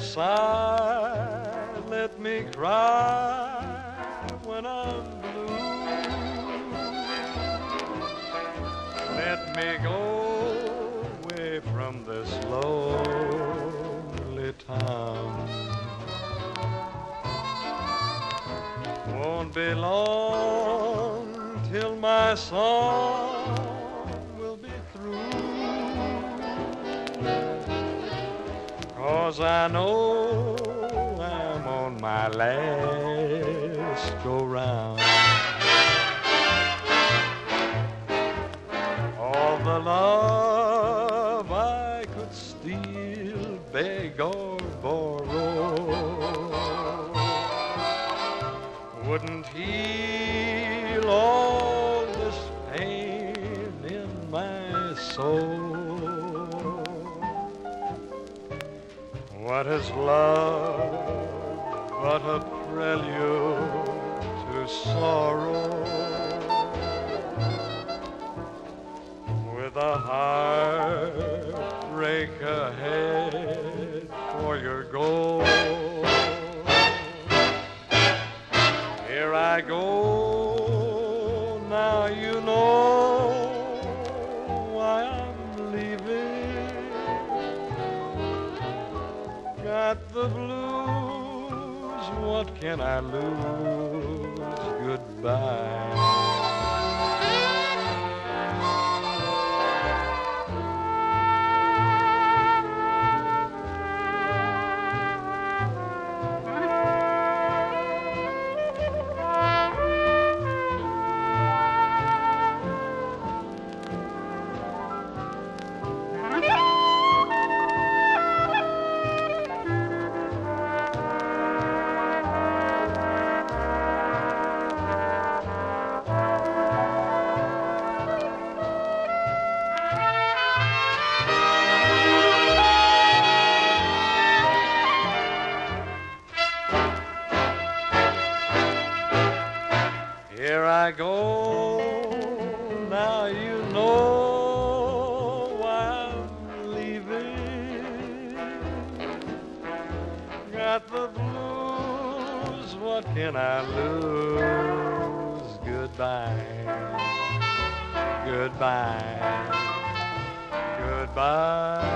side, let me cry when I'm blue. Let me go away from this lonely town. Won't be long till my song will be through, 'cause I know I'm on my last go-round. All the love I could steal, beg or borrow wouldn't heal all this pain in my soul. What is love but a prelude to sorrow? With a heartbreak ahead for your goal. Here I go, now you know why I'm leaving. Got the blues, what can I lose? Goodbye. Here I go, now you know why I'm leaving. Got the blues, what can I lose? Goodbye, goodbye, goodbye.